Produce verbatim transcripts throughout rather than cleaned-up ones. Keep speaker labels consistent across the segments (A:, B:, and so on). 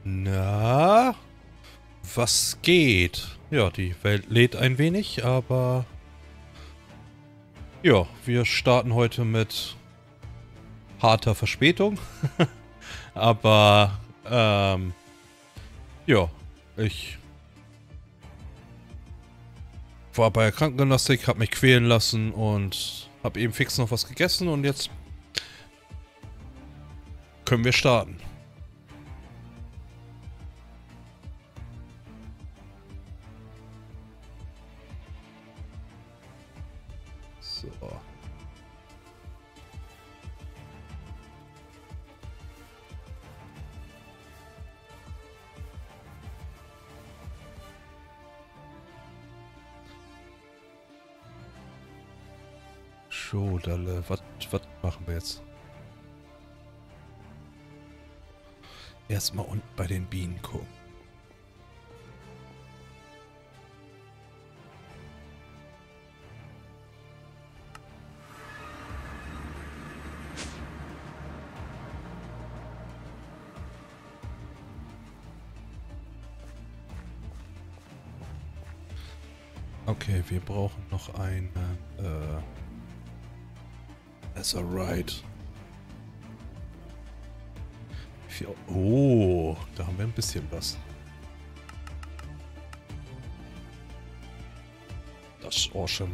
A: Na, was geht? Ja, die Welt lädt ein wenig, aber ja, wir starten heute mit harter Verspätung. Aber ähm, ja, ich war bei der Krankengymnastik, habe mich quälen lassen und habe eben fix noch was gegessen und jetzt können wir starten. So. Schodalle, was was machen wir jetzt? Erstmal unten bei den Bienen gucken. Okay, wir brauchen noch eine, äh, that's alright. Oh, da haben wir ein bisschen was. Das ist awesome.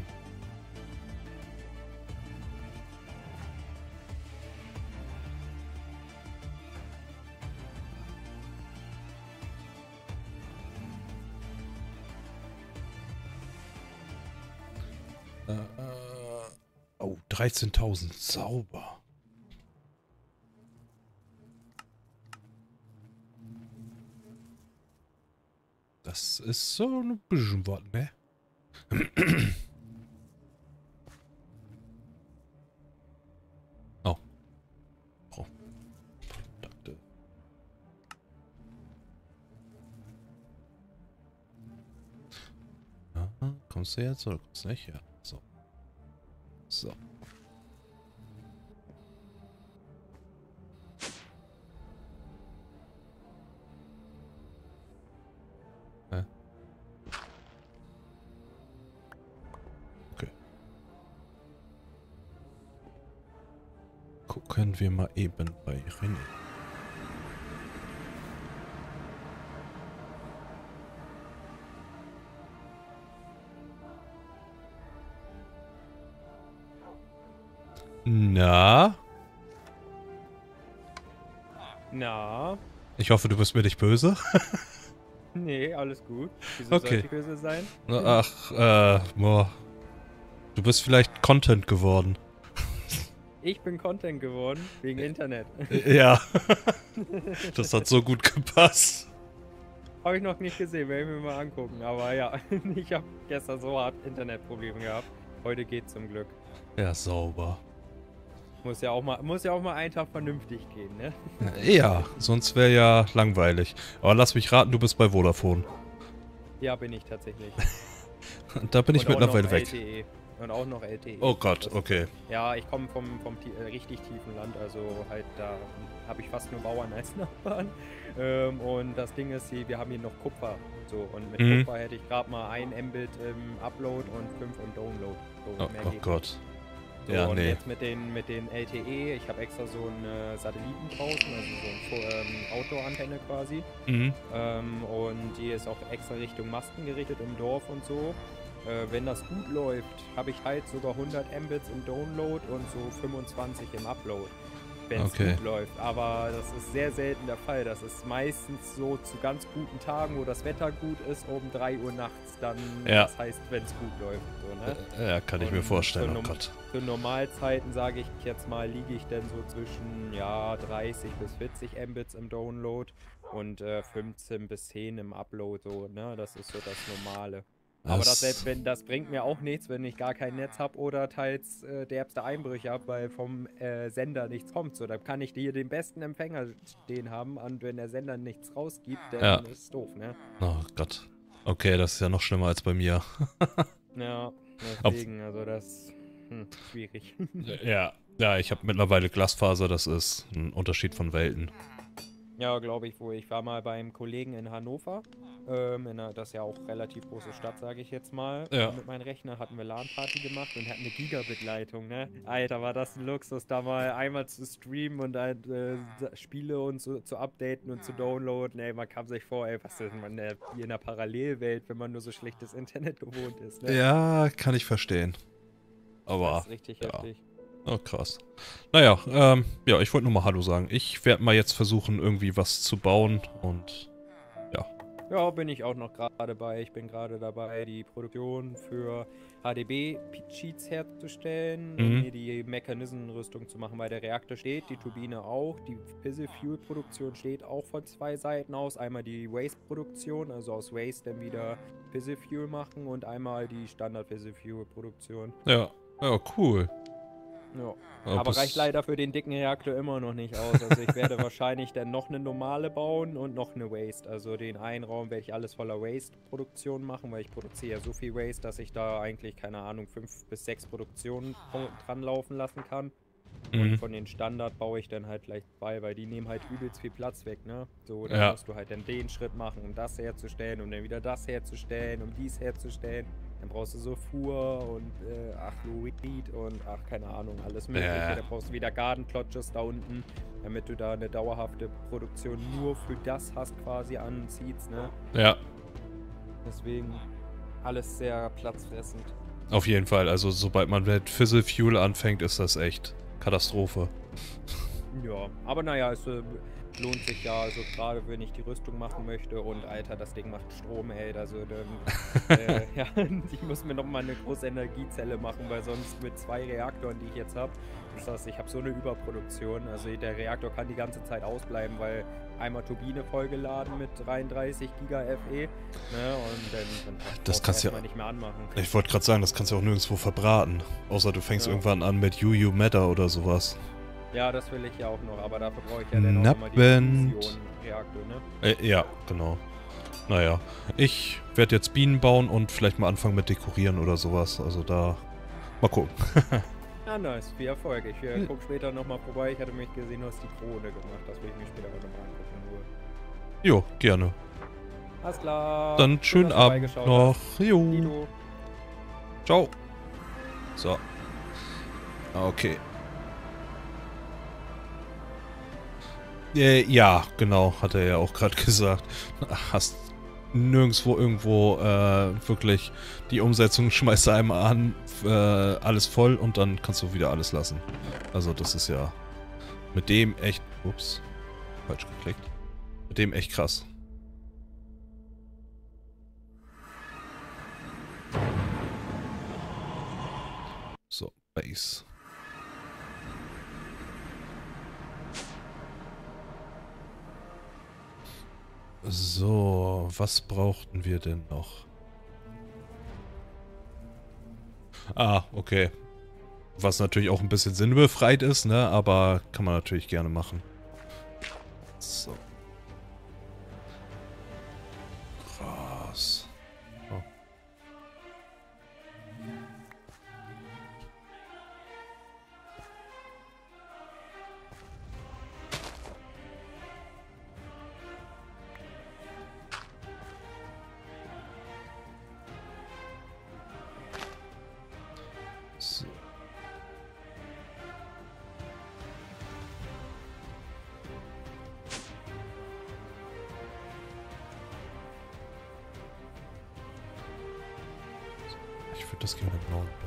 A: Äh, oh, dreizehntausend, sauber. Das ist so ein bisschen was, ne? Oh. Oh. Danke. Ja, kommst du jetzt oder kommst du nicht? Ja, so. So. Hä? Okay. Gucken wir mal eben bei René. Na?
B: Na?
A: Ich hoffe, du bist mir nicht böse.
B: Nee, alles gut. Wieso
A: Okay.
B: sollte ich böse sein?
A: Ach, äh, boah. Du bist vielleicht Content geworden.
B: Ich bin Content geworden, wegen Internet.
A: Ja. Das hat so gut gepasst.
B: Habe ich noch nicht gesehen, werde ich mir mal angucken. Aber ja, ich habe gestern so hart Internetprobleme gehabt. Heute geht's zum Glück.
A: Ja, sauber.
B: Muss ja auch mal, muss ja auch mal einen Tag vernünftig gehen, ne?
A: Ja, sonst wäre ja langweilig. Aber lass mich raten, du bist bei Vodafone.
B: Ja, bin ich tatsächlich.
A: Da bin ich
B: Und auch
A: mittlerweile
B: noch
A: weg.
B: L T E. Und auch noch L T E.
A: Oh Gott,
B: Das-
A: okay.
B: Ja, ich komme vom, vom tie- äh, richtig tiefen Land, also halt da habe ich fast nur Bauern als Nachbarn. Ähm, und das Ding ist, hier, wir haben hier noch Kupfer. So, und mit
A: Mhm.
B: Kupfer hätte ich gerade mal ein Mbit im Upload und fünf im Download. So,
A: Oh,
B: mehr
A: oh
B: geht
A: Gott.
B: nicht. So,
A: Ja,
B: und
A: nee.
B: jetzt mit den, mit den L T E, ich habe extra so einen Satelliten draußen, also so eine Fo- ähm, Outdoor-Antenne quasi.
A: Mhm.
B: Ähm, und die ist auch extra Richtung Masten gerichtet im Dorf und so. Äh, wenn das gut läuft, habe ich halt sogar hundert Mbits im Download und so fünfundzwanzig im Upload. Wenn es
A: Okay.
B: gut läuft. Aber das ist sehr selten der Fall. Das ist meistens so zu ganz guten Tagen, wo das Wetter gut ist, um drei Uhr nachts dann,
A: Ja.
B: das heißt, wenn es gut läuft. So, ne?
A: Ja, kann ich mir
B: Und
A: vorstellen,
B: zu
A: oh
B: norm-
A: Gott.
B: Zu Normalzeiten, sage ich jetzt mal, liege ich dann so zwischen ja, dreißig bis vierzig Mbits im Download und äh, fünfzehn bis zehn im Upload. So, ne? Das ist so das Normale. Aber das,
A: Das-
B: selbst wenn, das bringt mir auch nichts, wenn ich gar kein Netz habe oder teils äh, derbste Einbrüche habe, weil vom äh, Sender nichts kommt. So, dann kann ich hier den besten Empfänger stehen haben und wenn der Sender nichts rausgibt, dann
A: Ja.
B: ist es doof, ne?
A: Oh Gott. Okay, das ist ja noch schlimmer als bei mir.
B: Ja,
A: Ob-
B: deswegen, also das hm, schwierig.
A: Ja. Ja, ich habe mittlerweile Glasfaser, das ist ein Unterschied von Welten.
B: Ja, glaube ich, wo ich war mal beim Kollegen in Hannover. Ähm, in einer, das ist ja auch relativ große Stadt, sage ich jetzt mal. Äh,
A: Ja.
B: mit meinem Rechner hatten wir LAN-Party gemacht und hatten eine Gigabit-Leitung, ne? Alter, war das ein Luxus, da mal einmal zu streamen und halt, äh, Spiele und so zu updaten und zu downloaden. Ey, man kam sich vor, ey, was ist man äh, wie in einer Parallelwelt, wenn man nur so schlechtes Internet gewohnt ist, ne?
A: Ja, kann ich verstehen. Aber,
B: Das ist richtig
A: ja.
B: heftig.
A: Oh, krass. Naja, ähm, ja, ich wollte nur mal Hallo sagen. Ich werde mal jetzt versuchen, irgendwie was zu bauen und ja.
B: Ja, bin ich auch noch gerade bei. Ich bin gerade dabei, die Produktion für H D B-Cheats herzustellen und
A: Mhm.
B: mir die Mechanismenrüstung zu machen, weil der Reaktor steht, die Turbine auch, die Fissile-Fuel-Produktion steht auch von zwei Seiten aus. Einmal die Waste-Produktion, also aus Waste dann wieder Fissile-Fuel machen und einmal die Standard-Fissile-Fuel-Produktion.
A: Ja, ja, cool.
B: Ja.
A: Ja,
B: Aber
A: bis-
B: reicht leider für den dicken Reaktor immer noch nicht aus. Also ich werde wahrscheinlich dann noch eine normale bauen und noch eine Waste. Also den einen Raum werde ich alles voller Waste-Produktion machen, weil ich produziere ja so viel Waste, dass ich da eigentlich, keine Ahnung, fünf bis sechs Produktionen dran laufen lassen kann. Und
A: Mhm.
B: von den Standard baue ich dann halt gleich bei, weil die nehmen halt übelst viel Platz weg, ne? So, dann
A: Ja.
B: musst du halt dann den Schritt machen, um das herzustellen, um dann wieder das herzustellen, um dies herzustellen. Dann brauchst du Sulfur und äh, ach, Fluorid und ach, keine Ahnung, alles mögliche.
A: Ja.
B: Dann brauchst du wieder Garden Plotches da unten, damit du da eine dauerhafte Produktion nur für das hast quasi an Seeds, ne?
A: Ja,
B: Deswegen alles sehr platzfressend.
A: auf jeden Fall. Also sobald man mit Fissile Fuel anfängt, ist das echt Katastrophe.
B: Ja, aber naja, es äh, lohnt sich ja, also gerade wenn ich die Rüstung machen möchte und Alter, das Ding macht Strom, ey, also dann, äh, ja, ich muss mir nochmal eine große Energiezelle machen, weil sonst mit zwei Reaktoren, die ich jetzt habe, ist das, ich habe so eine Überproduktion, also der Reaktor kann die ganze Zeit ausbleiben, weil einmal Turbine vollgeladen mit dreiunddreißig Giga F E, ne, und dann, dann
A: Das kannst du ja-
B: erstmal nicht mehr anmachen.
A: Ich wollte gerade sagen, das kannst du auch nirgendwo verbraten. Außer du fängst
B: Ja.
A: irgendwann an mit U U Matter oder sowas.
B: Ja, das will ich ja auch noch, aber dafür brauche ich ja dann auch nochmal die
A: Nappend.
B: Fusion-Reaktor, ne?
A: Äh, ja, genau. Naja, ich werde jetzt Bienen bauen und vielleicht mal anfangen mit Dekorieren oder sowas. Also da, mal gucken.
B: Ja, nice. Viel Erfolg. Ich äh,
A: Hm.
B: guck später nochmal vorbei. Ich hatte mich gesehen, du hast die Krone gemacht. Das will ich mir später nochmal angucken. in Ruhe.
A: Jo, gerne.
B: Alles klar.
A: Dann
B: Schön,
A: schönen
B: dass du
A: Abend
B: vorbeigeschaut
A: noch.
B: hast.
A: Jo.
B: Dito.
A: Ciao. So. Okay. Äh, ja, genau, hat er ja auch gerade gesagt. Hast nirgendwo irgendwo äh, wirklich die Umsetzung, schmeißt du einmal an, äh, alles voll und dann kannst du wieder alles lassen. Also das ist ja mit dem echt... Ups, falsch geklickt. Mit dem echt krass. So, Base. So, was brauchten wir denn noch? Ah, okay. Was natürlich auch ein bisschen sinnbefreit ist, ne? Aber kann man natürlich gerne machen. So. Krass. Oh. So. Ich würde das gerne blau machen.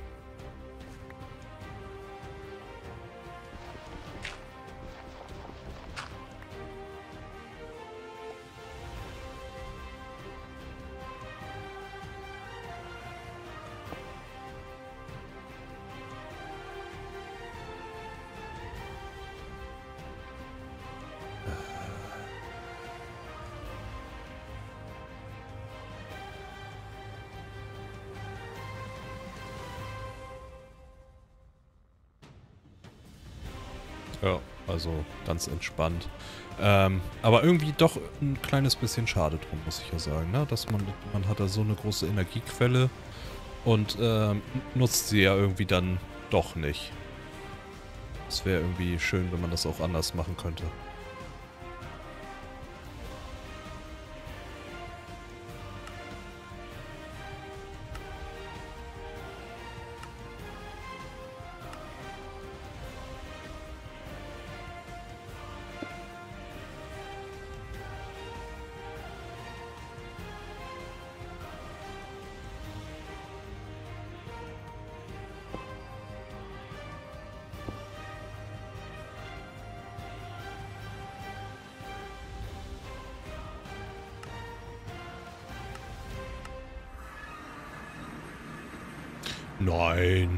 A: Ja, also ganz entspannt. Ähm, aber irgendwie doch ein kleines bisschen schade drum, muss ich ja sagen, ne? Dass man, man hat da so eine große Energiequelle und ähm, nutzt sie ja irgendwie dann doch nicht. Es wäre irgendwie schön, wenn man das auch anders machen könnte. Nein.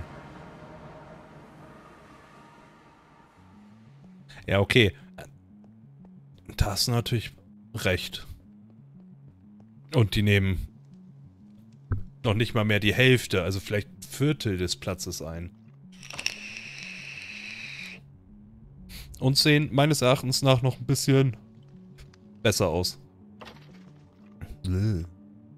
A: Ja, okay. Da hast du natürlich recht. Und die nehmen noch nicht mal mehr die Hälfte, also vielleicht ein Viertel des Platzes ein. Und sehen meines Erachtens nach noch ein bisschen besser aus. Bläh.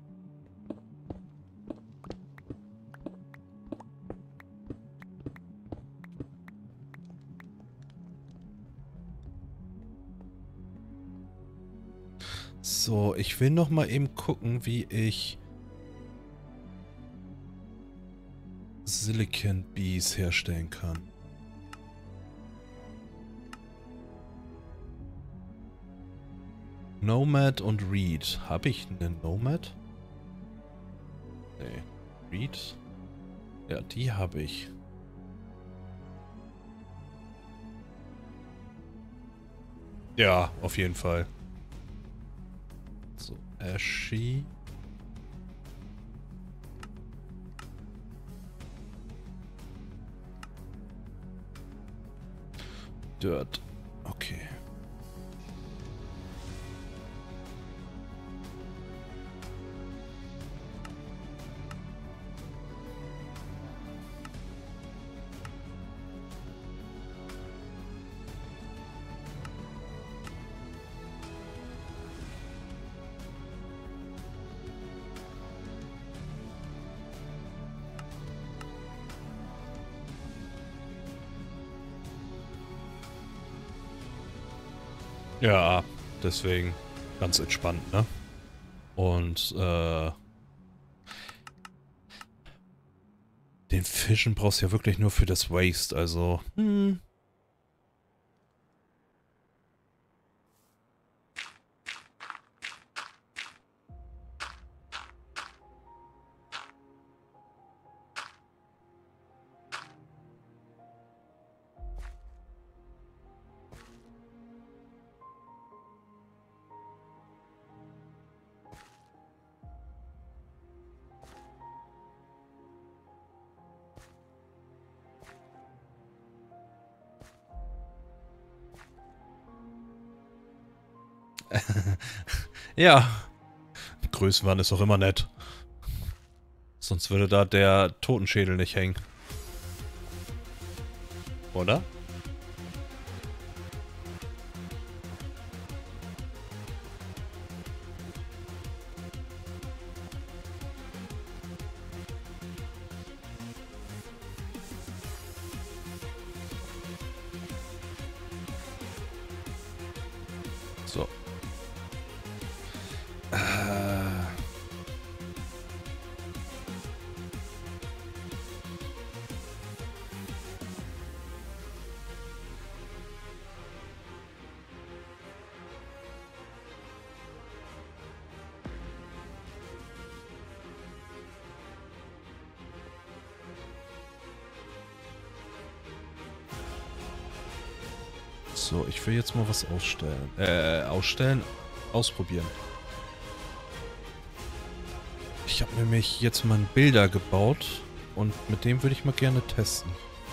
A: So, ich will noch mal eben gucken, wie ich Silicon Bees herstellen kann. Nomad und Reed. Habe ich einen Nomad? Nee. Reed? Ja, die habe ich. Ja, auf jeden Fall. So, Ashy. Dirt. Okay. Ja, deswegen ganz entspannt, ne? Und, äh... den Fischen brauchst du ja wirklich nur für das Waste, also... Hm. Ja. Größenwahn ist doch immer nett. Sonst würde da der Totenschädel nicht hängen. Oder? So. Äh... So, ich will jetzt mal was ausstellen. Äh, ausstellen? Ausprobieren. Ich habe nämlich jetzt mal einen Bilder gebaut und mit dem würde ich mal gerne testen.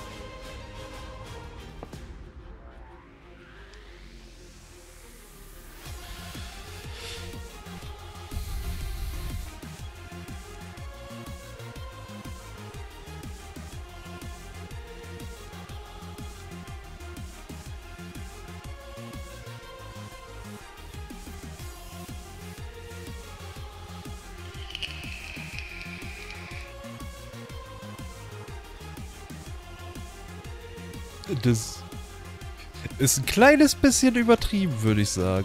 A: Das ist ein kleines bisschen übertrieben, würde ich sagen.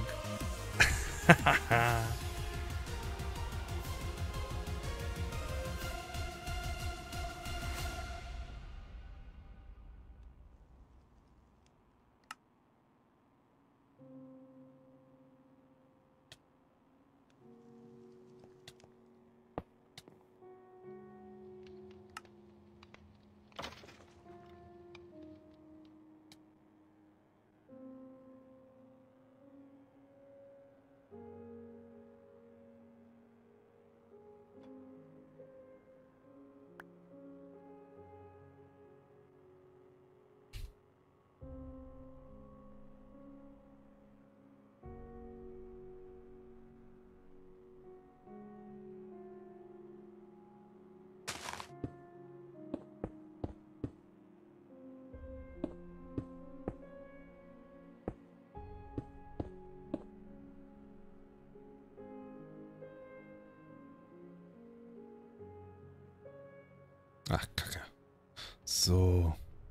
A: Ach, Kacke. So.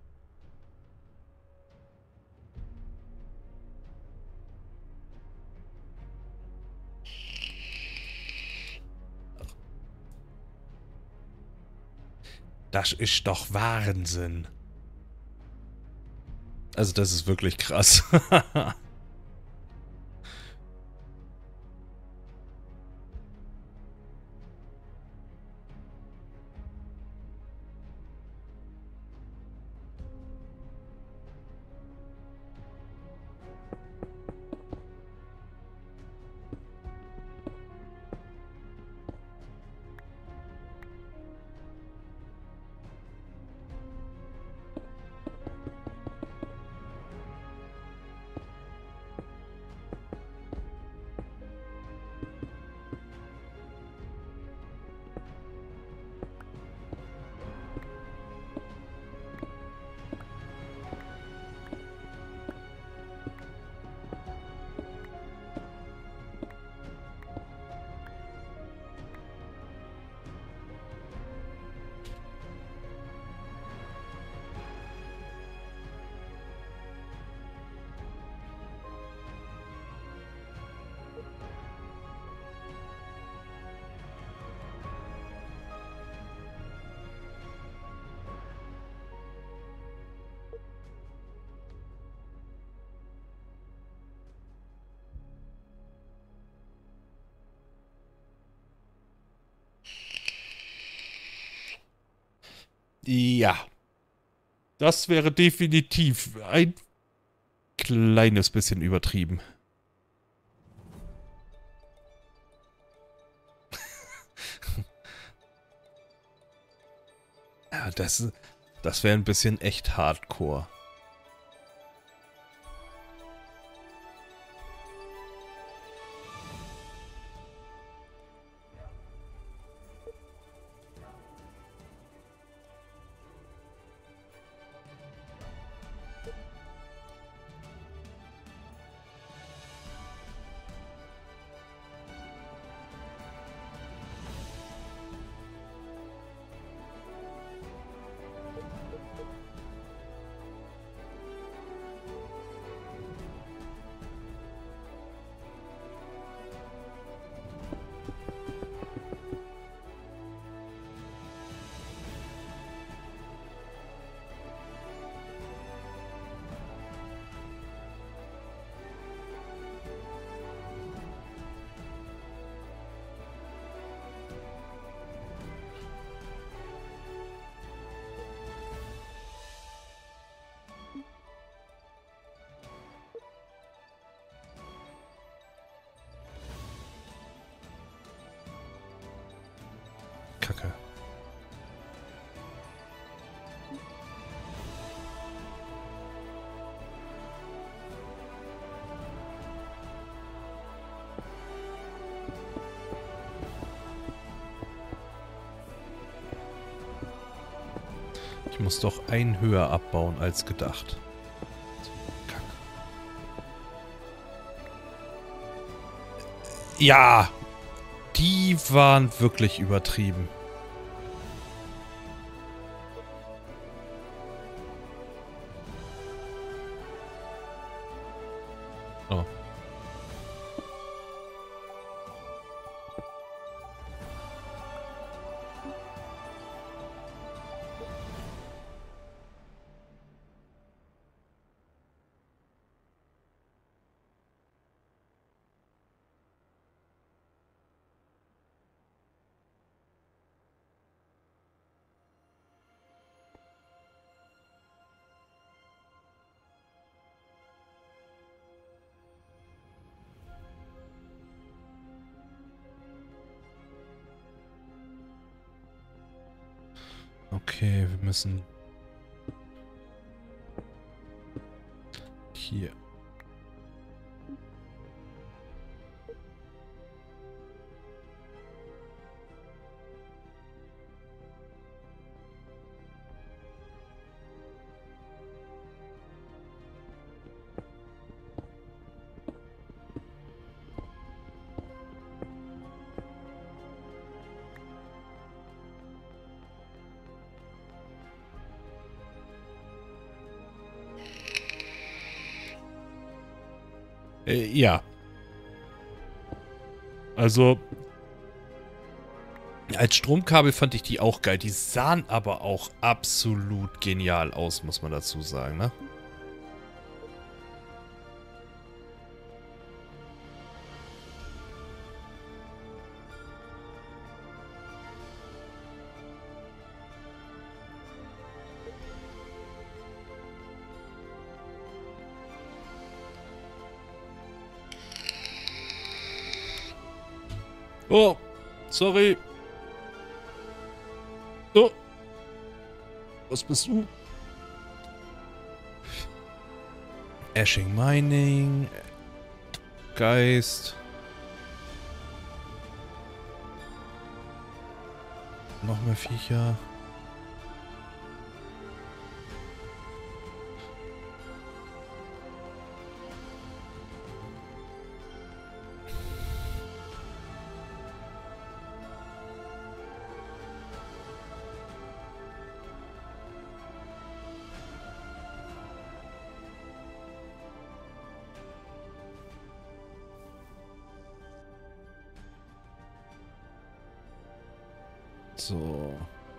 A: Das ist doch Wahnsinn. Also das ist wirklich krass. Ja. Das wäre definitiv ein kleines bisschen übertrieben. Ja, das, das wäre ein bisschen echt hardcore. Kacke. Ich muss doch ein höher abbauen als gedacht. Kacke. Ja! Die waren wirklich übertrieben. Oh. Okay, wir müssen hier. Äh, ja. Also, als Stromkabel fand ich die auch geil. Die sahen aber auch absolut genial aus, muss man dazu sagen, ne? Oh, sorry. Oh. Was bist du? Ashing Mining. Geist. Noch mehr Viecher. So.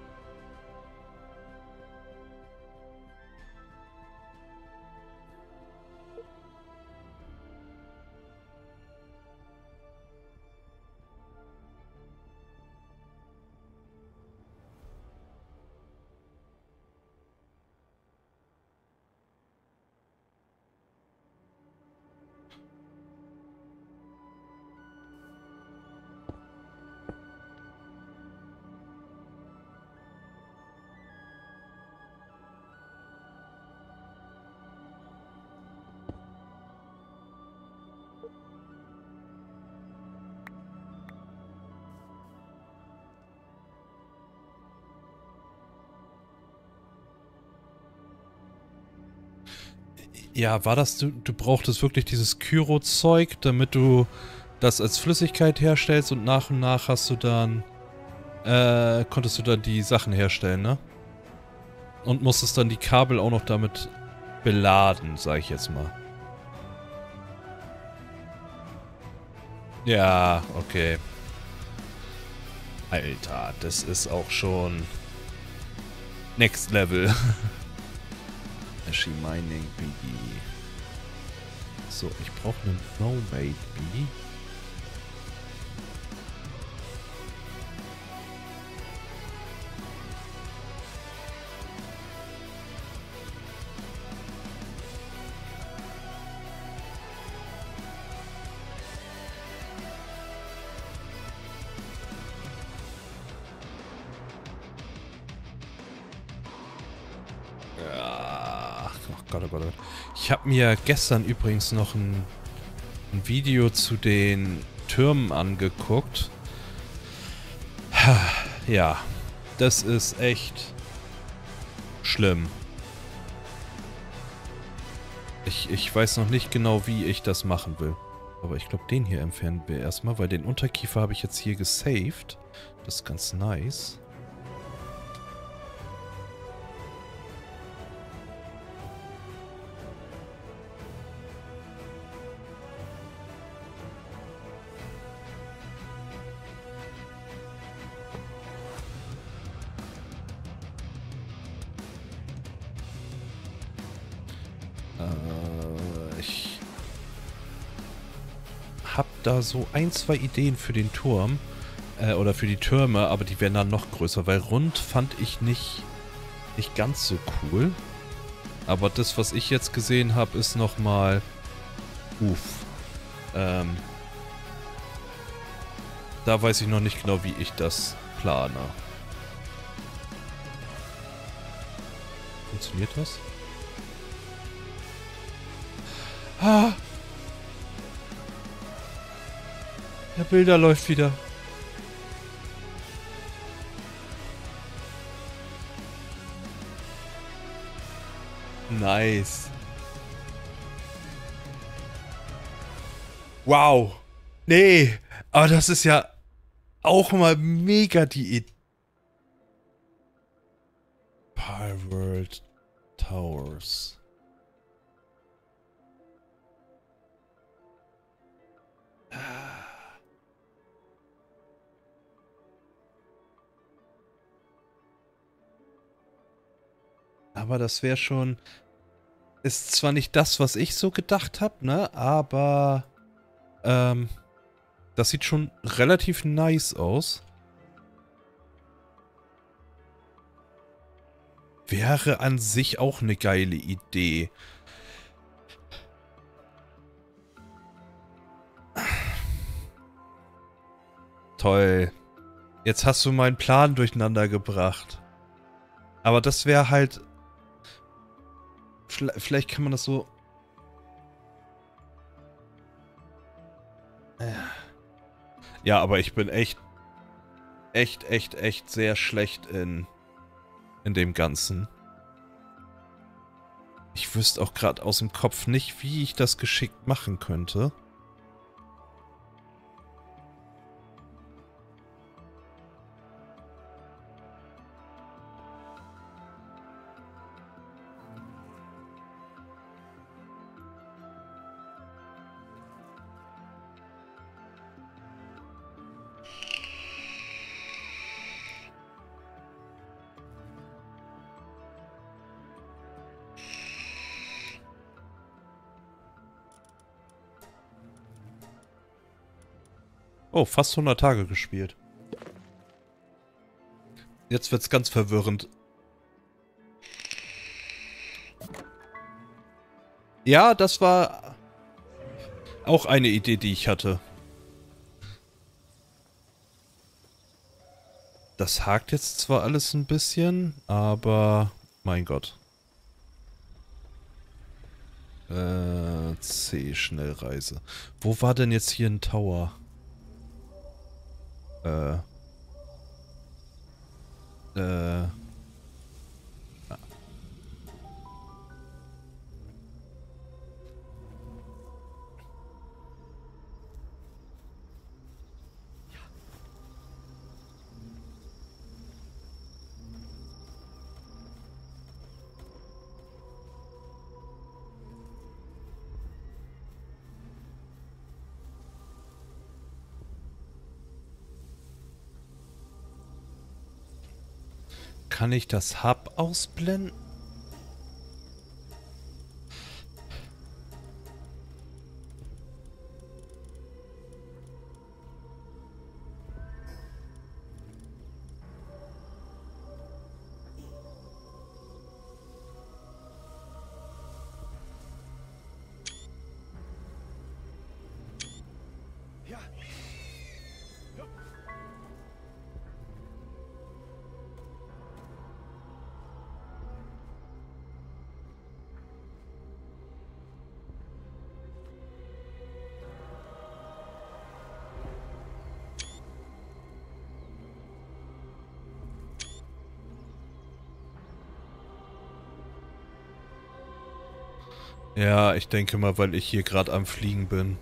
A: Ja, war das, du, du brauchtest wirklich dieses Kyro-Zeug, damit du das als Flüssigkeit herstellst und nach und nach hast du dann, äh, konntest du dann die Sachen herstellen, ne? Und musstest dann die Kabel auch noch damit beladen, sag ich jetzt mal. Ja, okay. Alter, das ist auch schon Next Level. Ashing Mining Bee. So, ich brauche einen No-Mate Bee. Gott, oh Gott, oh Gott. Ich habe mir gestern übrigens noch ein, ein Video zu den Türmen angeguckt. Ja, das ist echt schlimm. Ich, ich weiß noch nicht genau, wie ich das machen will. Aber ich glaube, den hier entfernen wir erstmal, weil den Unterkiefer habe ich jetzt hier gesaved. Das ist ganz nice. Ich habe da so ein, zwei Ideen für den Turm. Äh, oder für die Türme, aber die werden dann noch größer. Weil rund fand ich nicht, nicht ganz so cool. Aber das, was ich jetzt gesehen habe, ist nochmal... Uff. Ähm, da weiß ich noch nicht genau, wie ich das plane. Funktioniert das? Ah! Der Bilder läuft wieder. Nice. Wow. Nee. Aber das ist ja auch mal mega die Idee. Palworld Towers. Aber das wäre schon... Ist zwar nicht das, was ich so gedacht habe, ne? Aber... Ähm... Das sieht schon relativ nice aus. Wäre an sich auch eine geile Idee. Toll. Jetzt hast du meinen Plan durcheinander gebracht. Aber das wäre halt... Vielleicht kann man das so... Ja, aber ich bin echt... Echt, echt, echt sehr schlecht in... In dem Ganzen. Ich wüsste auch gerade aus dem Kopf nicht, wie ich das geschickt machen könnte. Oh, fast hundert Tage gespielt. Jetzt wird's ganz verwirrend. Ja, das war auch eine Idee, die ich hatte. Das hakt jetzt zwar alles ein bisschen, aber mein Gott. Äh, C, Schnellreise. Wo war denn jetzt hier ein Tower? Äh. Äh. Kann ich das Hub ausblenden? Ja, ich denke mal, weil ich hier gerade am Fliegen bin.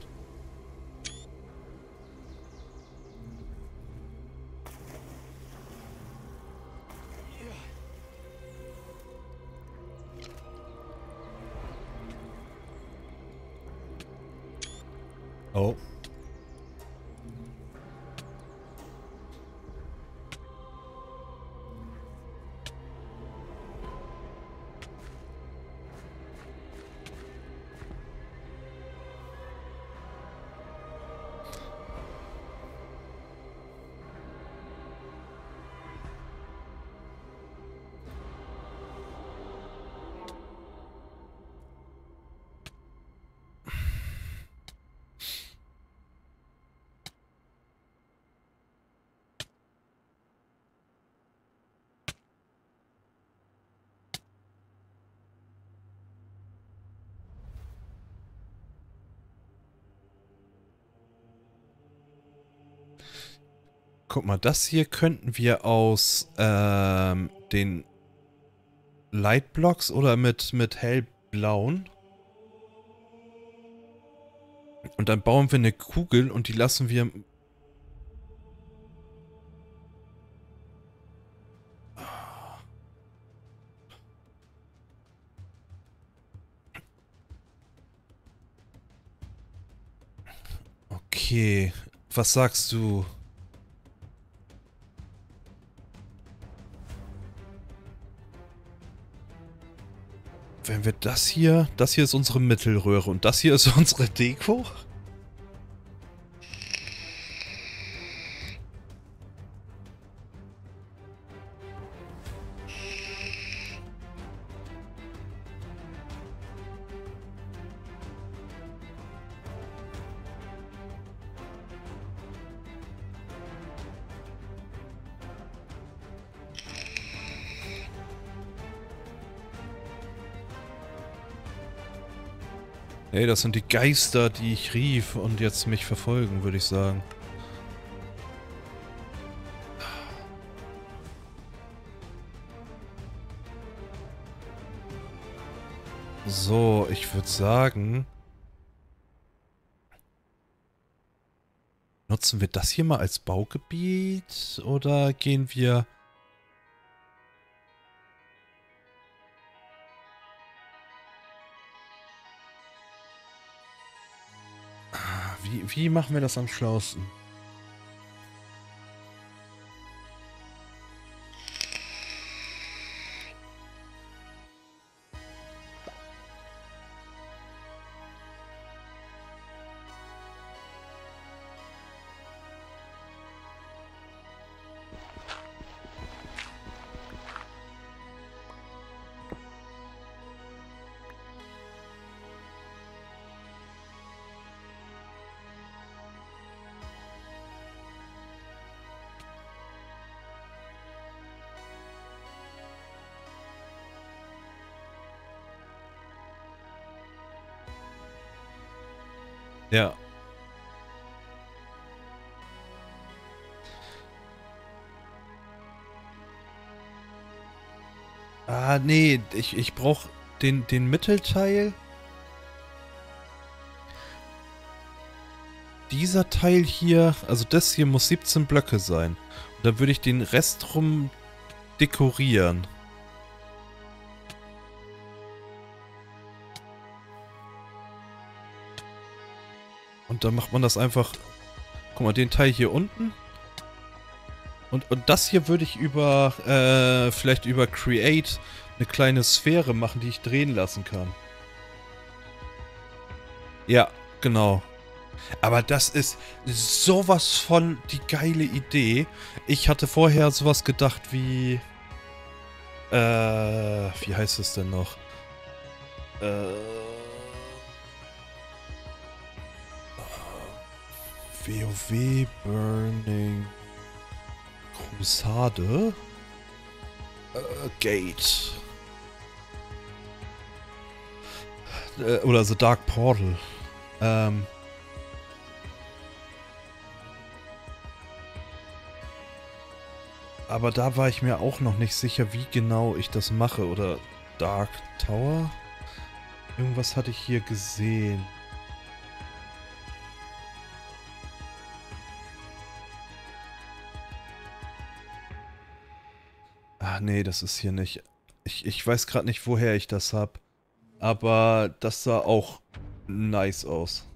A: Oh. Guck mal, das hier könnten wir aus ähm, den Lightblocks oder mit, mit hellblauen. Und dann bauen wir eine Kugel und die lassen wir... Okay. Okay, was sagst du? Wenn wir das hier... Das hier ist unsere Mittelröhre und das hier ist unsere Deko? Hey, das sind die Geister, die ich rief und jetzt mich verfolgen, würde ich sagen. So, ich würde sagen... Nutzen wir das hier mal als Baugebiet oder gehen wir... Wie, wie machen wir das am schlausten? Ja. Ah, nee, ich, ich brauche den, den Mittelteil. Dieser Teil hier, also das hier muss siebzehn Blöcke sein. Und da würde ich den Rest rum dekorieren. Und dann macht man das einfach... Guck mal, den Teil hier unten. Und, und das hier würde ich über... Äh, vielleicht über Create eine kleine Sphäre machen, die ich drehen lassen kann. Ja, genau. Aber das ist sowas von die geile Idee. Ich hatte vorher sowas gedacht wie... Äh, wie heißt es denn noch? Äh... WoW Burning Crusade äh, Gate äh, oder The Dark Portal. Ähm aber da war ich mir auch noch nicht sicher, wie genau ich das mache. Oder Dark Tower? Irgendwas hatte ich hier gesehen. Ah, nee, das ist hier nicht. Ich, ich weiß gerade nicht, woher ich das hab. Aber das sah auch nice aus.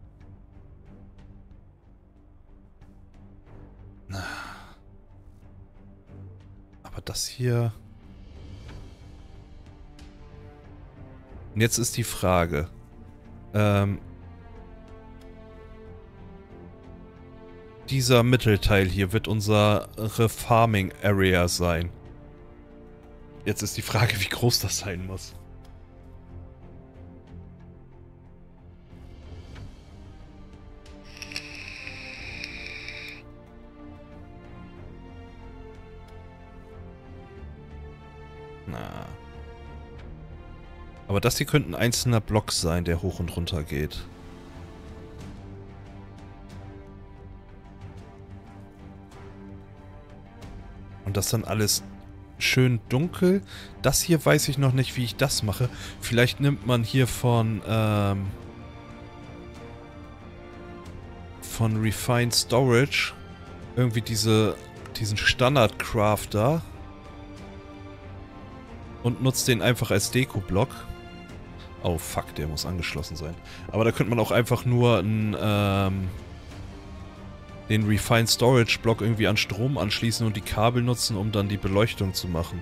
A: Aber das hier... Und jetzt ist die Frage. Ähm... Dieser Mittelteil hier wird unsere Farming Area sein. Jetzt ist die Frage, wie groß das sein muss. Na. Aber das hier könnte ein einzelner Block sein, der hoch und runter geht. Und das dann alles schön dunkel. Das hier weiß ich noch nicht, wie ich das mache. Vielleicht nimmt man hier von ähm, von Refined Storage irgendwie diese diesen Standard Crafter und nutzt den einfach als Deko-Block. Oh fuck, der muss angeschlossen sein. Aber da könnte man auch einfach nur ein ähm, den Refined Storage Block irgendwie an Strom anschließen und die Kabel nutzen, um dann die Beleuchtung zu machen.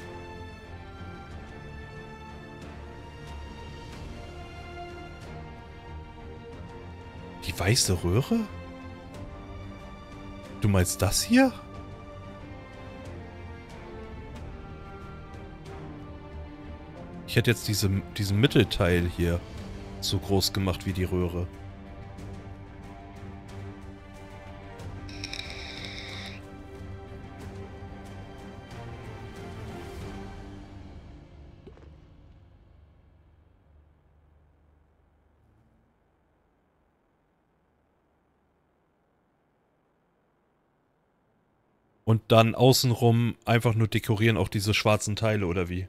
A: Die weiße Röhre? Du meinst das hier? Ich hätte jetzt diese, diesen Mittelteil hier so groß gemacht wie die Röhre. Und dann außenrum einfach nur dekorieren, auch diese schwarzen Teile, oder wie?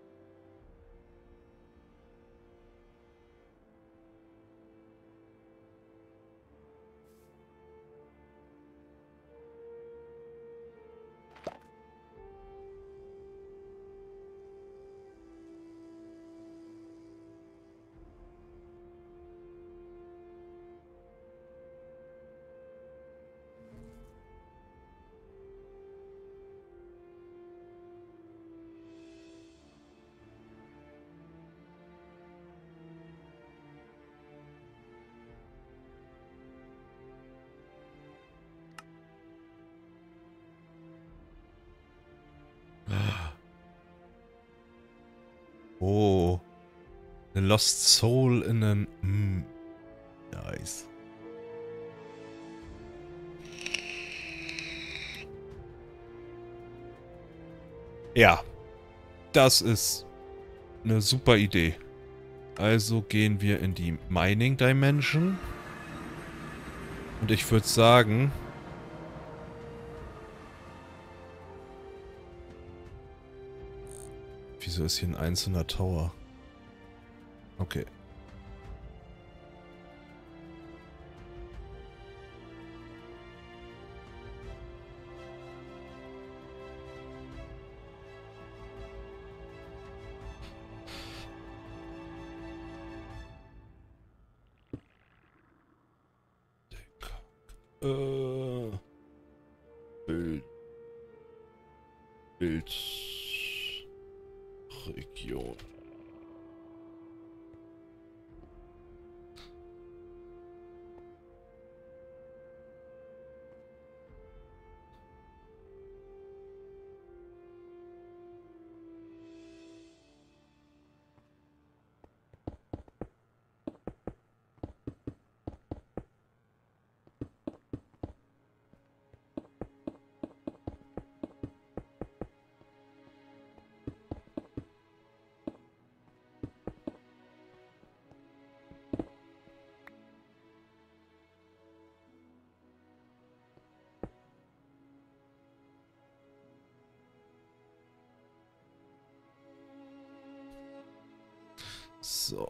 A: Oh. Eine Lost Soul in einen... Mm, nice. Ja. Das ist eine super Idee. Also gehen wir in die Mining Dimension. Und ich würde sagen... Wieso ist hier ein einzelner Tower? Okay. Äh, Bild. Bildregion. So.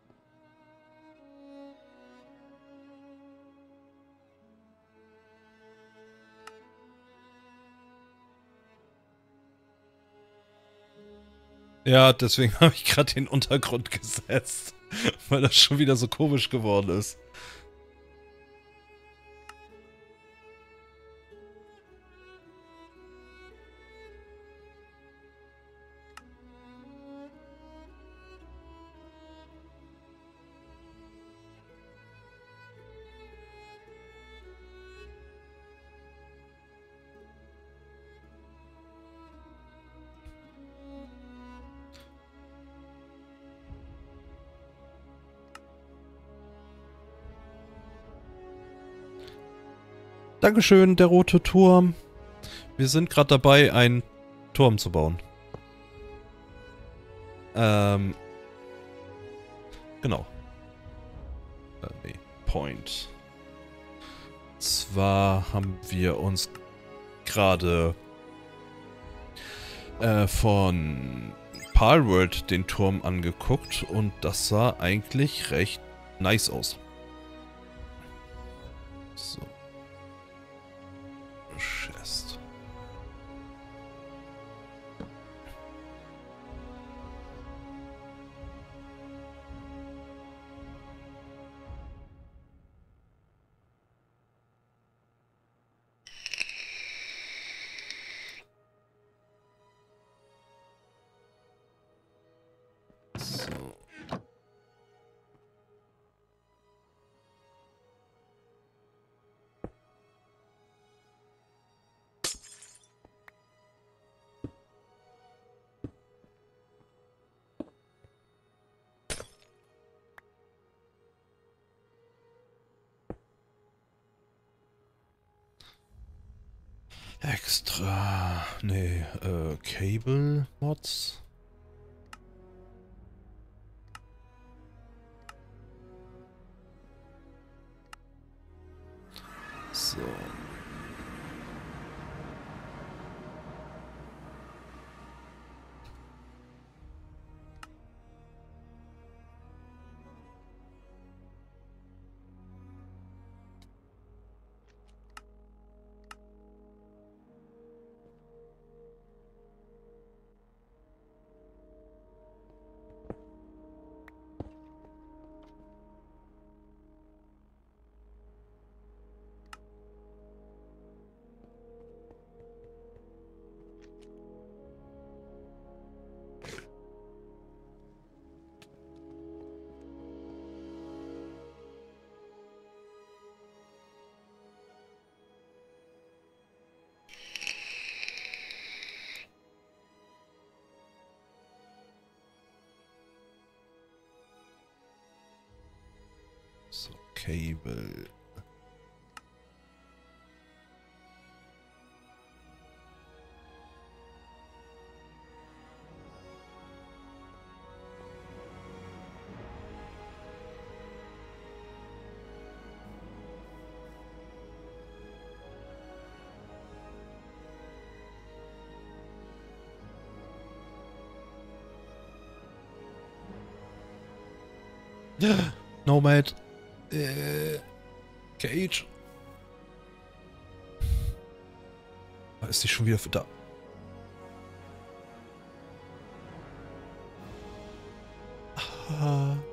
A: Ja, deswegen habe ich gerade den Untergrund gesetzt, weil das schon wieder so komisch geworden ist. Dankeschön, der rote Turm. Wir sind gerade dabei, einen Turm zu bauen. Ähm. Genau. Äh, nee, Point. Zwar haben wir uns gerade äh, von Palworld den Turm angeguckt und das sah eigentlich recht nice aus. So. Chest. Extra. Nee, äh, Cable Mods. So. So, Cable. Nomad. Äh, Cage. Da ist sie schon wieder für da. Ah.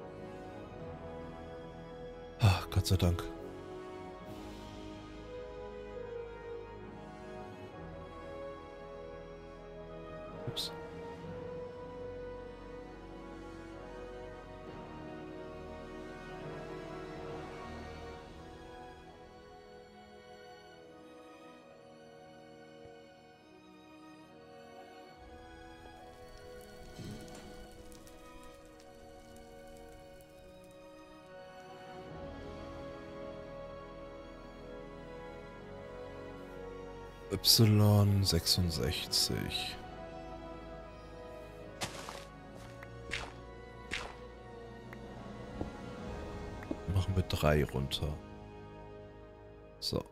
A: Ah, Gott sei Dank. Ups. Y sechsundsechzig. Machen wir drei runter. So.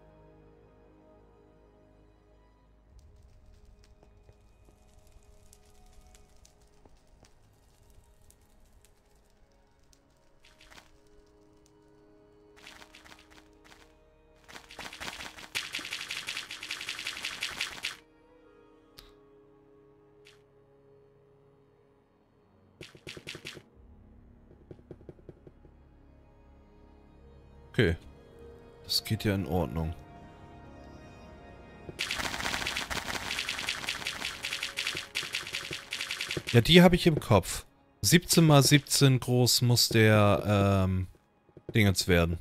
A: Okay. Das geht ja in Ordnung. Ja, die habe ich im Kopf. siebzehn mal siebzehn groß muss der, ähm, Dingens werden.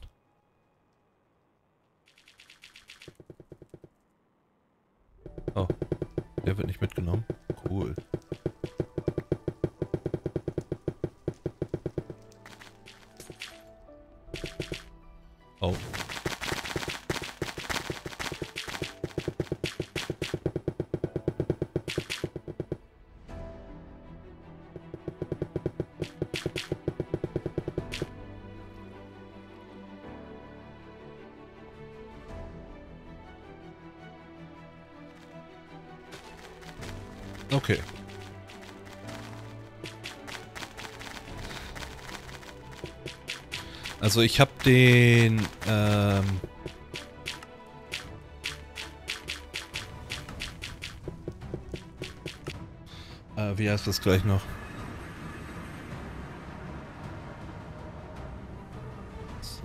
A: Oh. Der wird nicht mitgenommen. Cool. Oh. Okay. Also ich habe den, ähm... Äh, wie heißt das gleich noch? So.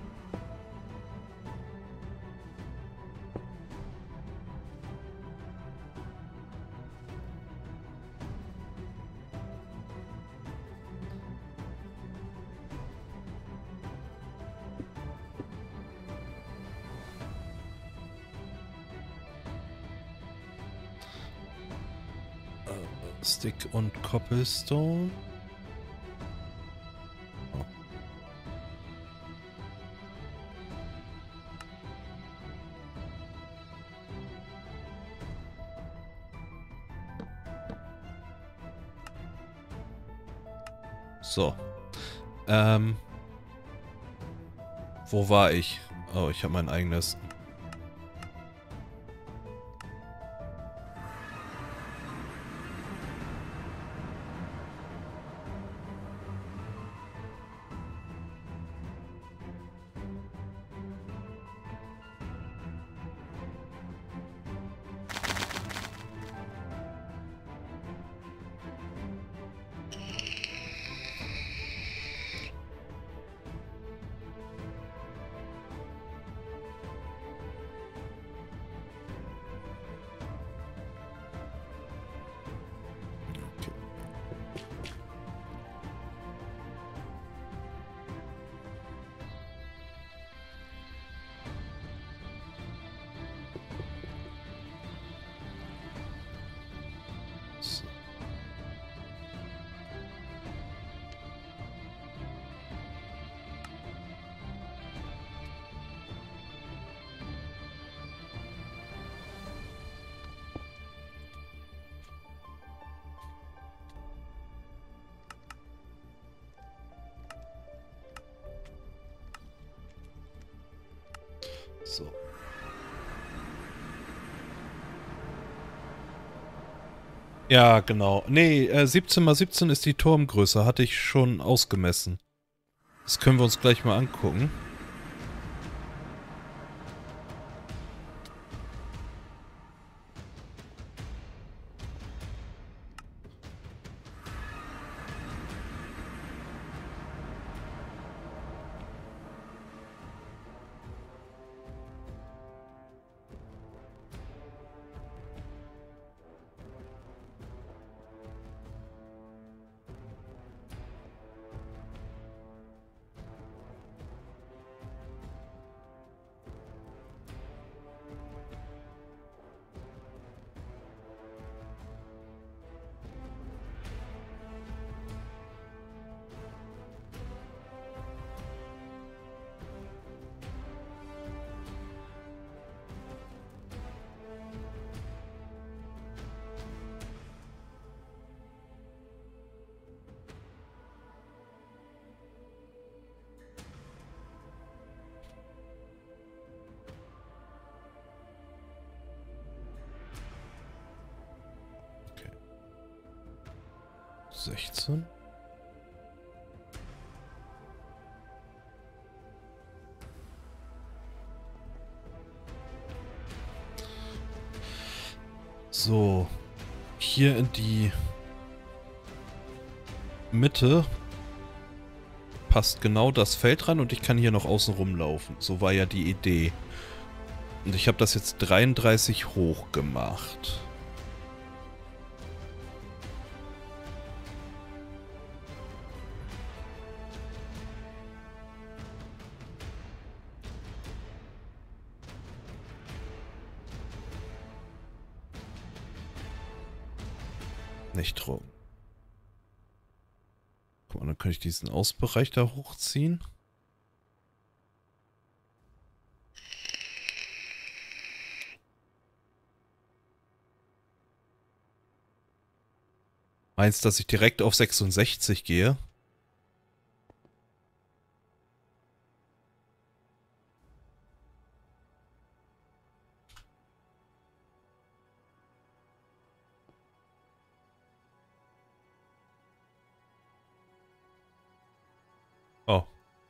A: Stick und Cobblestone. Oh. So. Ähm. Wo war ich? Oh, ich habe mein eigenes. So. Ja, genau. Nee, äh, siebzehn mal siebzehn ist die Turmgröße. Hatte ich schon ausgemessen. Das können wir uns gleich mal angucken. sechzehn. So. Hier in die Mitte passt genau das Feld rein und ich kann hier noch außen rumlaufen. So war ja die Idee. Und ich habe das jetzt dreiunddreißig hoch gemacht. Nicht rum. Guck mal, dann kann ich diesen Außenbereich da hochziehen. Meinst du, dass ich direkt auf sechsundsechzig gehe? Oh.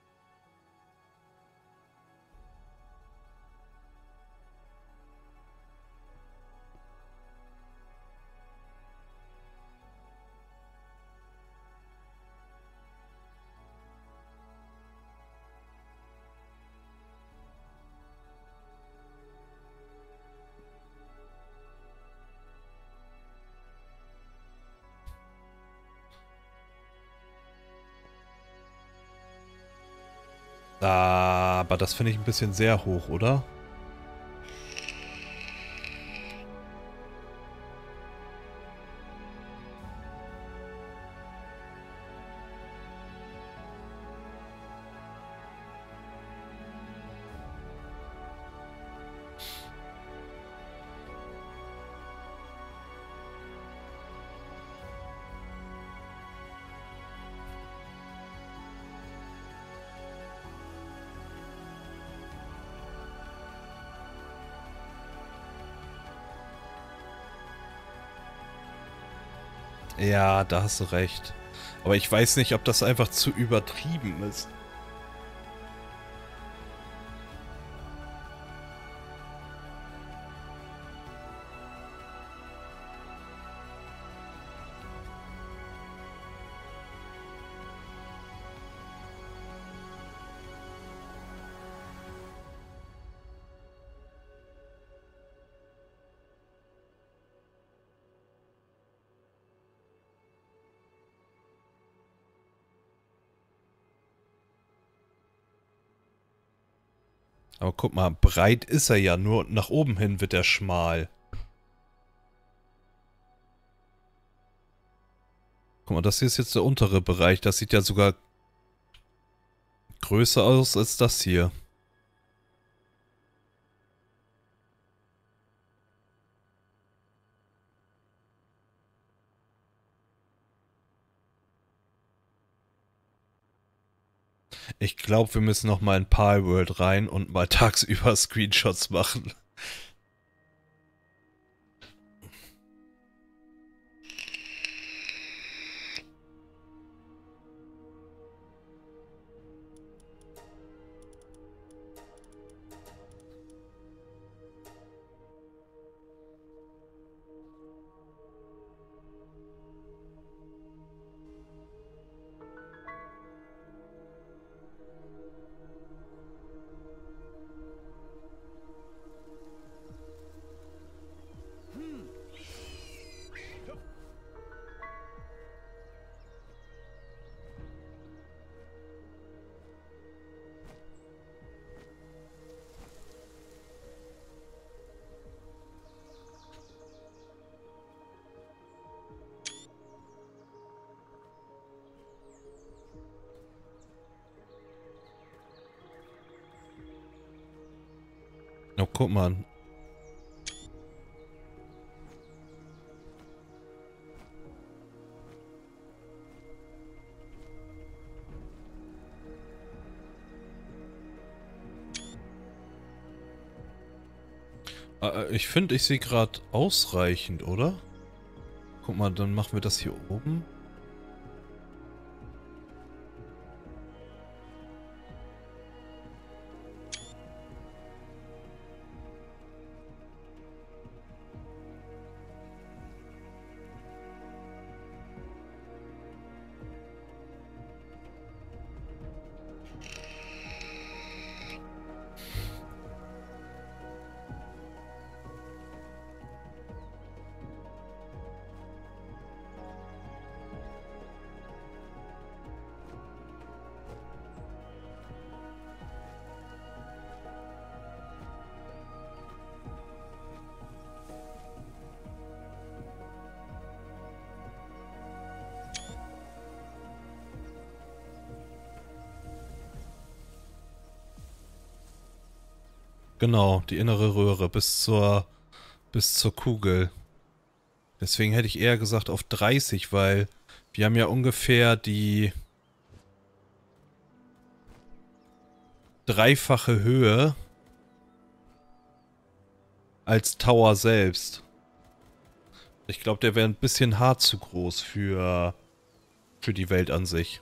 A: Ah, aber das finde ich ein bisschen sehr hoch, oder? Ja, da hast du recht. Aber ich weiß nicht, ob das einfach zu übertrieben ist. Aber guck mal, breit ist er ja, nur nach oben hin wird er schmal. Guck mal, das hier ist jetzt der untere Bereich. Das sieht ja sogar größer aus als das hier. Ich glaube, wir müssen noch mal in Palworld rein und mal tagsüber Screenshots machen. Oh, guck mal. Äh, ich finde, ich sehe gerade ausreichend, oder? Guck mal, dann machen wir das hier oben. Genau, die innere Röhre bis zur bis zur Kugel. Deswegen hätte ich eher gesagt auf dreißig, weil wir haben ja ungefähr die dreifache Höhe als Tower selbst. Ich glaube, der wäre ein bisschen hart zu groß für für die Welt an sich.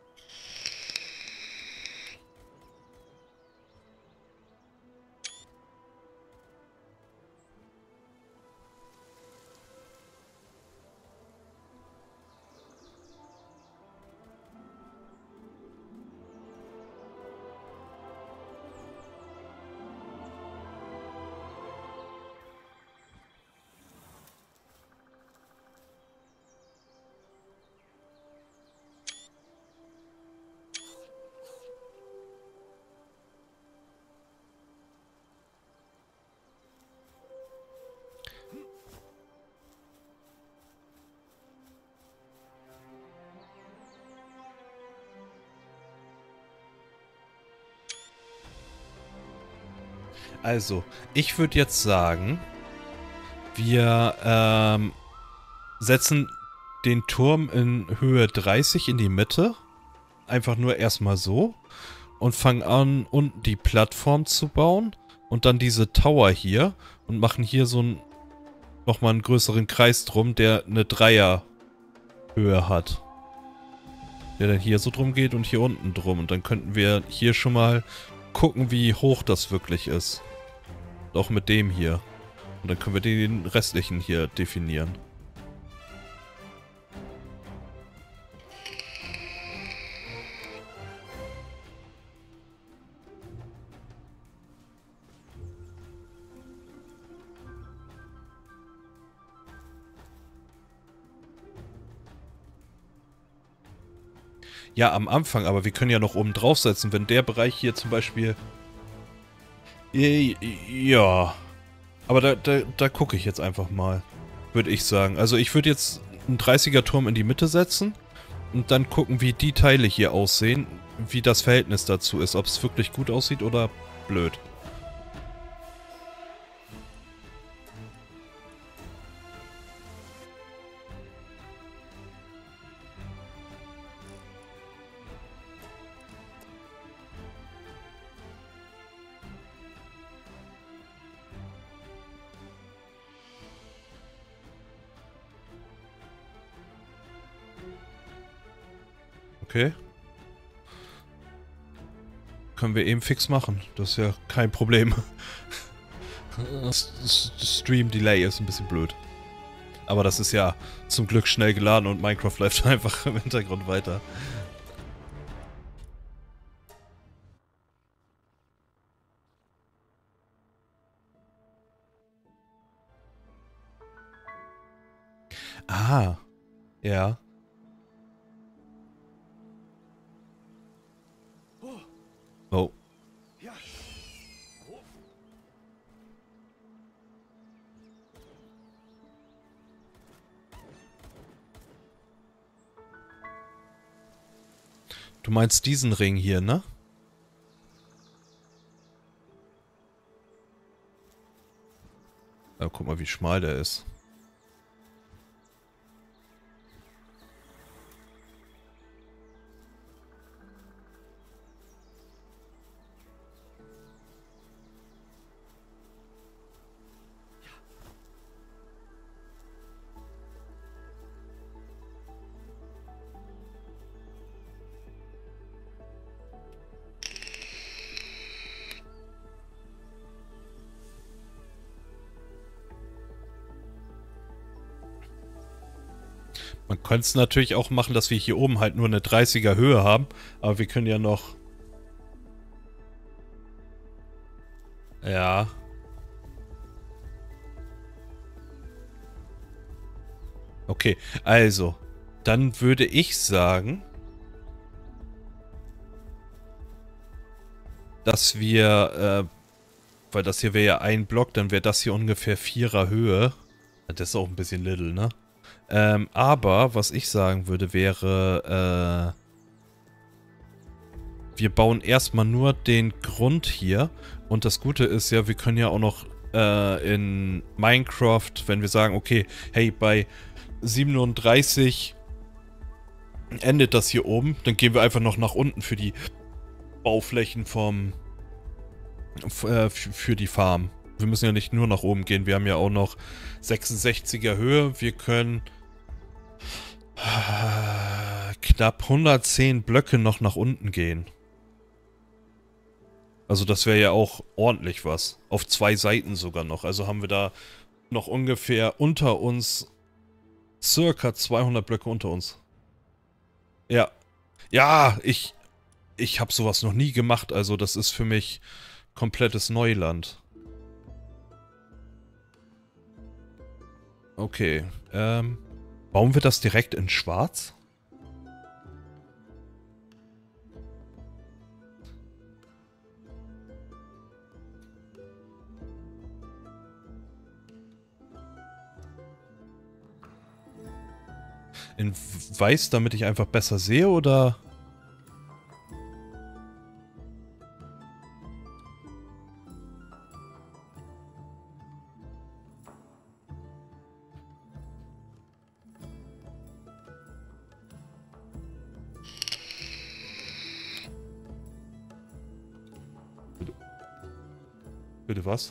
A: Also, ich würde jetzt sagen, wir ähm, setzen den Turm in Höhe dreißig in die Mitte. Einfach nur erstmal so. Und fangen an, unten die Plattform zu bauen. Und dann diese Tower hier. Und machen hier so ein, nochmal einen größeren Kreis drum, der eine Dreier, Höhe hat. Der dann hier so drum geht und hier unten drum. Und dann könnten wir hier schon mal gucken, wie hoch das wirklich ist. Und auch mit dem hier. Und dann können wir den restlichen hier definieren. Ja, am Anfang, aber wir können ja noch oben draufsetzen, wenn der Bereich hier zum Beispiel... Ja. Aber da, da, da gucke ich jetzt einfach mal, würde ich sagen. Also ich würde jetzt einen dreißiger Turm in die Mitte setzen und dann gucken, wie die Teile hier aussehen, wie das Verhältnis dazu ist, ob es wirklich gut aussieht oder blöd. Okay. Können wir eben fix machen. Das ist ja kein Problem. Stream Delay ist ein bisschen blöd. Aber das ist ja zum Glück schnell geladen und Minecraft läuft einfach im Hintergrund weiter. Ah. Ja. Oh. Du meinst diesen Ring hier, ne? Ja, guck mal, wie schmal der ist. Man könnte es natürlich auch machen, dass wir hier oben halt nur eine dreißiger Höhe haben. Aber wir können ja noch... Ja. Okay, also. Dann würde ich sagen... dass wir... Äh, weil das hier wäre ja ein Block, dann wäre das hier ungefähr vierer Höhe. Das ist auch ein bisschen little, ne? Ähm, aber, was ich sagen würde, wäre, äh, wir bauen erstmal nur den Grund hier. Und das Gute ist ja, wir können ja auch noch äh, in Minecraft, wenn wir sagen, okay, hey, bei siebenunddreißig endet das hier oben, dann gehen wir einfach noch nach unten für die Bauflächen vom, äh, für die Farm. Wir müssen ja nicht nur nach oben gehen, wir haben ja auch noch sechsundsechziger Höhe, wir können knapp hundertzehn Blöcke noch nach unten gehen. Also das wäre ja auch ordentlich was. Auf zwei Seiten sogar noch. Also haben wir da noch ungefähr unter uns circa zweihundert Blöcke unter uns. Ja. Ja, ich... Ich habe sowas noch nie gemacht. Also das ist für mich komplettes Neuland. Okay. Ähm... Bauen wir das direkt in schwarz? In weiß, damit ich einfach besser sehe, oder? Bitte was?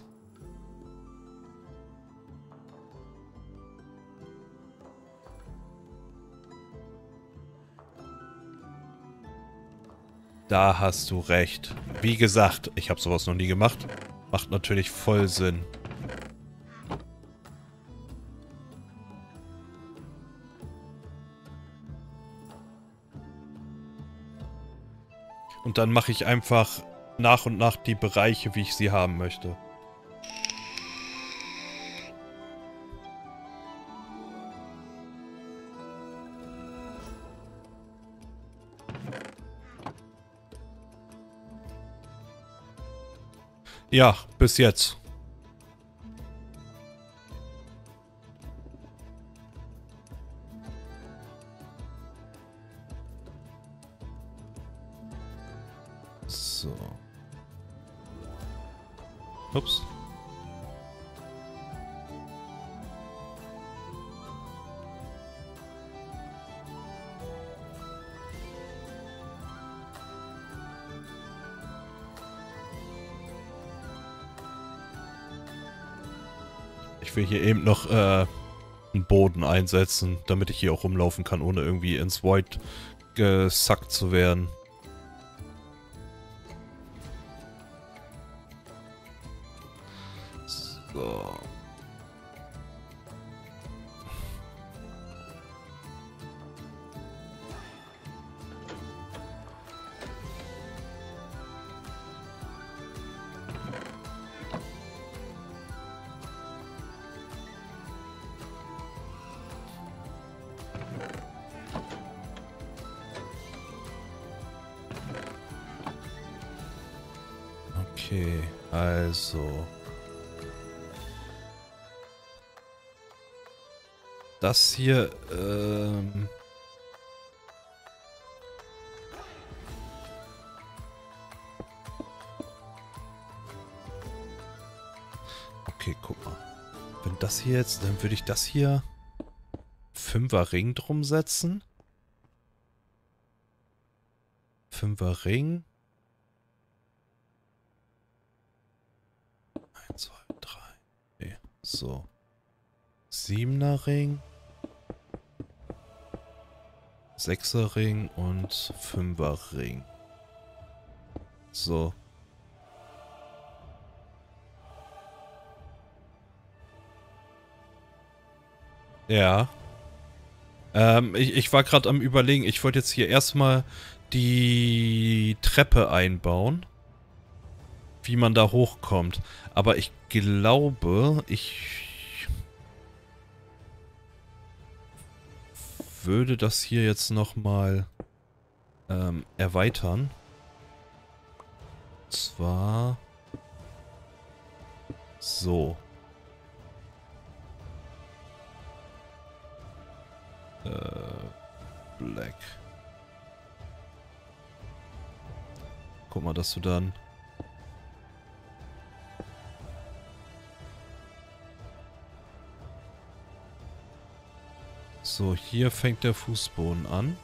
A: Da hast du recht. Wie gesagt, ich habe sowas noch nie gemacht. Macht natürlich voll Sinn. Und dann mache ich einfach nach und nach die Bereiche, wie ich sie haben möchte. Ja, bis jetzt. So. Ups. Ich will hier eben noch äh, einen Boden einsetzen, damit ich hier auch rumlaufen kann, ohne irgendwie ins Void gesackt zu werden. So. Okay, also. Das hier, ähm... Okay, guck mal. Wenn das hier jetzt, dann würde ich das hier Fünfer Ring drum setzen. Fünfer Ring. Eins, zwei, drei. Okay, so. Siebener Ring. Sechser Ring und Fünfer Ring. So. Ja. Ähm, ich, ich war gerade am Überlegen, ich wollte jetzt hier erstmal die Treppe einbauen. Wie man da hochkommt. Aber ich glaube, ich würde das hier jetzt nochmal ähm, erweitern. Und zwar so. Äh, Black. Guck mal, dass du dann... So, hier fängt der Fußboden an.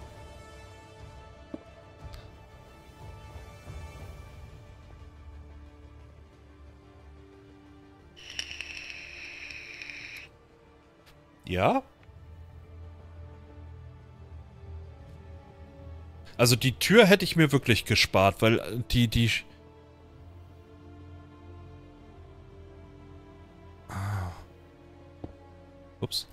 A: Ja? Also die Tür hätte ich mir wirklich gespart, weil die, die... Ah. Ups.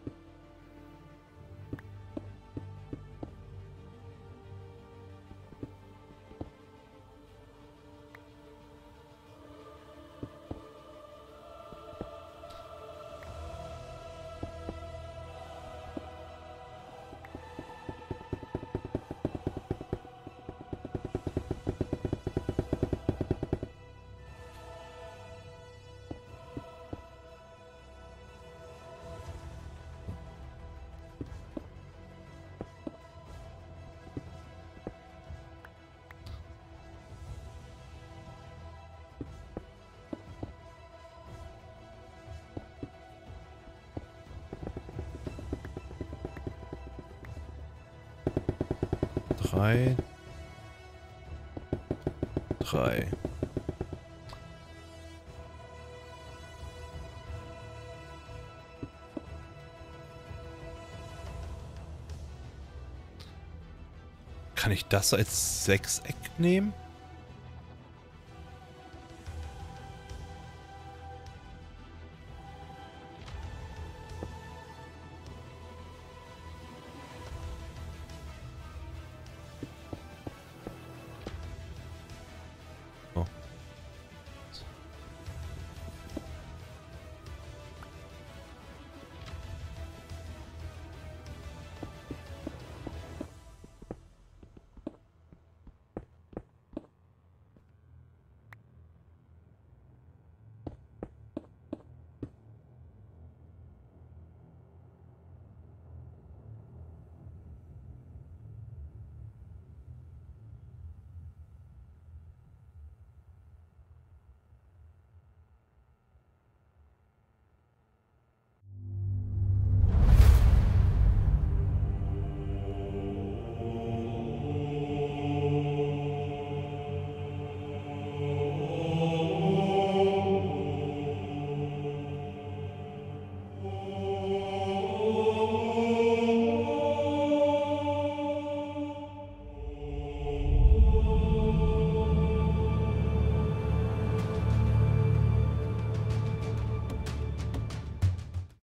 A: Drei. Drei. kann ich das als Sechseck nehmen?